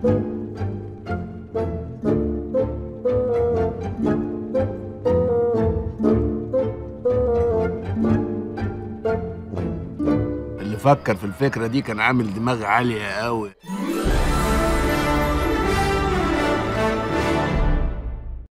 اللي فكر في الفكرة دي كان عامل دماغ عالية قوي.